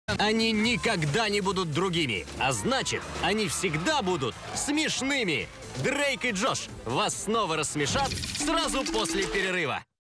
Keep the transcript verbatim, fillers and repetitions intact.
Они никогда не будут другими, а значит, они всегда будут смешными. Дрейк и Джош вас снова рассмешат сразу после перерыва.